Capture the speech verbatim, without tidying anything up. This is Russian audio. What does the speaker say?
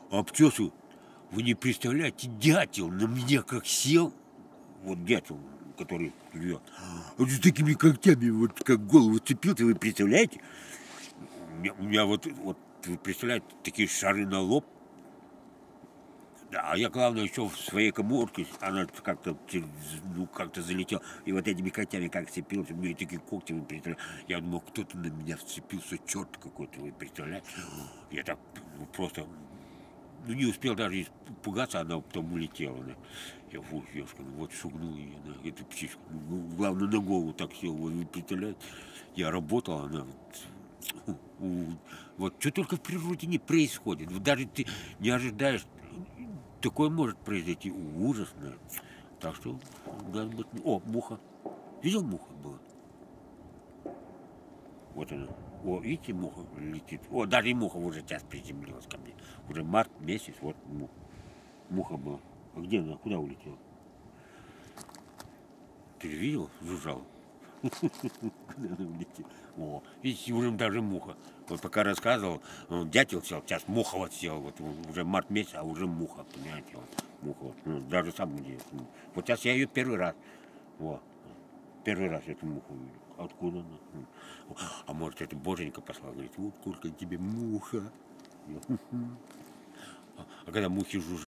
А птёцу, вы не представляете, дятел на меня как сел, вот дятел, который живет, вот с такими когтями, вот как голову цепился, вы представляете? У меня, у меня вот, вот, вы представляете, такие шары на лоб. Да, а я, главное, еще в своей коморке, она как-то ну, как-то залетела, и вот этими когтями как цепился, у меня такие когти, вы представляете, я думал, кто-то на меня вцепился, черт какой-то, вы представляете? Я так ну, просто, ну, не успел даже испугаться, она потом улетела, да. Я, фу, ёшка, ну вот шугнул ее, да, эту птичку, ну, главное, на голову так сел, вы представляете? Я работал, она вот что только в природе не происходит, вот даже ты не ожидаешь. Такое может произойти ужасно. Так что надо быть... О, муха. Видел, муха была? Вот она. О, видите, муха летит. О, даже и муха уже сейчас приземлилась ко мне. Уже март месяц, вот муха. Муха была. А где она? Куда улетела? Ты же видел? Жужжала. О, видите, уже даже муха. Вот пока рассказывал, дятел сел, сейчас муха вот сел. Вот уже март месяц, а уже муха, понимаете? Вот, муха вот. Ну, даже сам где. Вот сейчас я ее первый раз. Вот. Первый раз эту муху увидел. Откуда она? А может, это Боженька послал? Говорит, вот сколько тебе муха. А когда мухи жужжат.